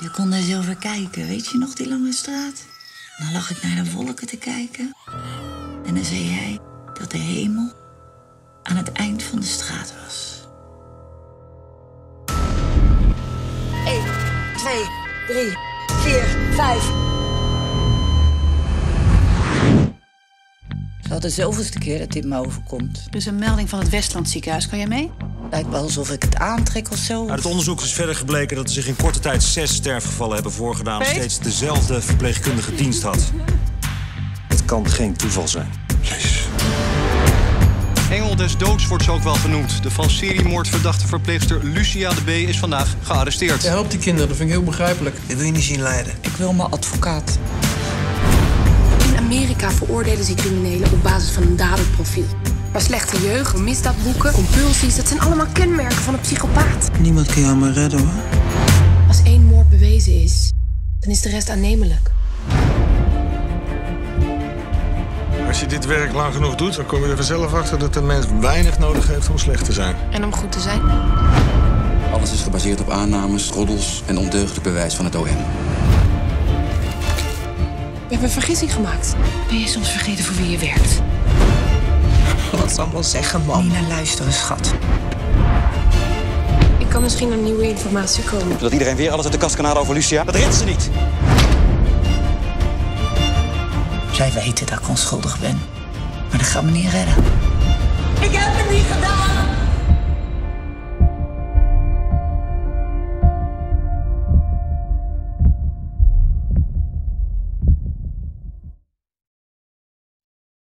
Je kon er zo over kijken, weet je nog, die lange straat? Dan lag ik naar de wolken te kijken. En dan zei jij dat de hemel aan het eind van de straat was. 1, 2, 3, 4, 5. Het is al de zoveelste keer dat dit me overkomt. Er is een melding van het Westland ziekenhuis. Kan jij mee? Lijkt wel alsof ik het aantrek of zo. Uit het onderzoek is verder gebleken dat er zich in korte tijd 6 sterfgevallen hebben voorgedaan. Nog steeds dezelfde verpleegkundige dienst had. Het kan geen toeval zijn. Jezus. Engel des doods wordt ze ook wel genoemd. De van seriemoord verdachte verpleegster Lucia de B. is vandaag gearresteerd. Hij helpt die kinderen, dat vind ik heel begrijpelijk. Ik wil je niet zien lijden. Ik wil mijn advocaat. In Amerika veroordelen ze criminelen op basis van een daderprofiel. Maar slechte jeugd, misdaadboeken, compulsies, dat zijn allemaal kenmerken van een psychopaat. Niemand kan jou maar redden, hoor. Als 1 moord bewezen is, dan is de rest aannemelijk. Als je dit werk lang genoeg doet, dan kom je er vanzelf achter dat de mens weinig nodig heeft om slecht te zijn. En om goed te zijn? Alles is gebaseerd op aannames, roddels en ondeugdelijk bewijs van het OM. We hebben een vergissing gemaakt. Ben je soms vergeten voor wie je werkt? Wat zal wel zeggen, man? Nina, luisteren, schat. Ik kan misschien aan nieuwe informatie komen. Dat iedereen weer alles uit de kast kan halen over Lucia, dat redt ze niet. Zij weten dat ik onschuldig ben. Maar dat gaat me niet redden. Ik heb het niet gedaan!